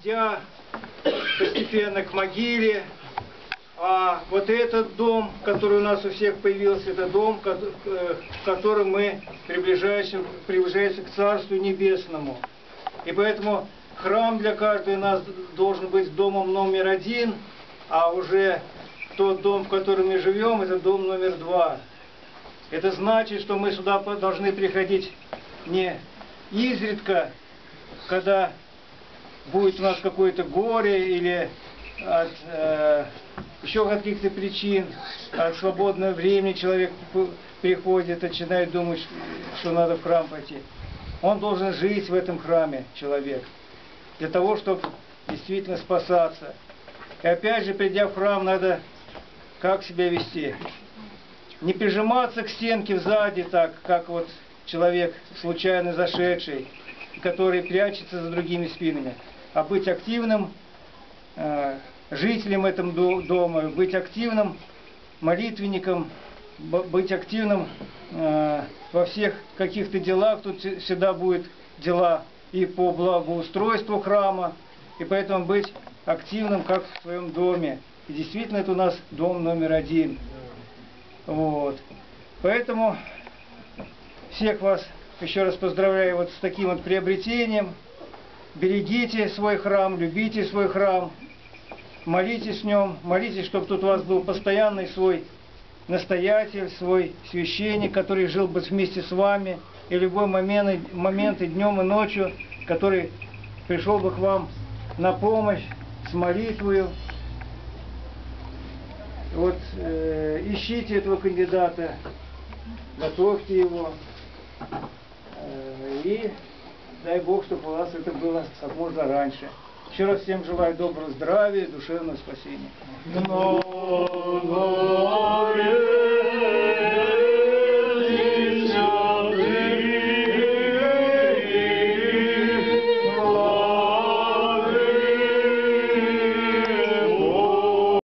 идя постепенно к могиле. А вот этот дом, который у нас у всех появился, это дом, в котором мы приближаемся к Царству Небесному. И поэтому храм для каждого из нас должен быть домом номер 1, а уже тот дом, в котором мы живем, это дом номер 2. Это значит, что мы сюда должны приходить не изредка, когда будет у нас какое-то горе или от еще каких-то причин, от свободного времени человек приходит, начинает думать, что надо в храм пойти. Он должен жить в этом храме, человек, для того, чтобы действительно спасаться. И опять же, придя в храм, надо как себя вести? Не прижиматься к стенке сзади, так, как вот человек случайно зашедший, который прячется за другими спинами, а быть активным жителем этого дома, быть активным молитвенником, быть активным во всех каких-то делах. Тут всегда будут дела и по благоустройству храма, и поэтому быть активным, как в своем доме. И действительно, это у нас дом номер 1. Вот. Поэтому всех вас еще раз поздравляю вот с таким вот приобретением. Берегите свой храм, любите свой храм, молитесь в нем, молитесь, чтобы тут у вас был постоянный свой настоятель, свой священник, который жил бы вместе с вами, и в любой момент и днем, и ночью, который пришел бы к вам на помощь с молитвою. Вот ищите этого кандидата, готовьте его, и дай Бог, чтобы у вас это было как можно раньше. Еще раз всем желаю доброго здравия и душевного спасения.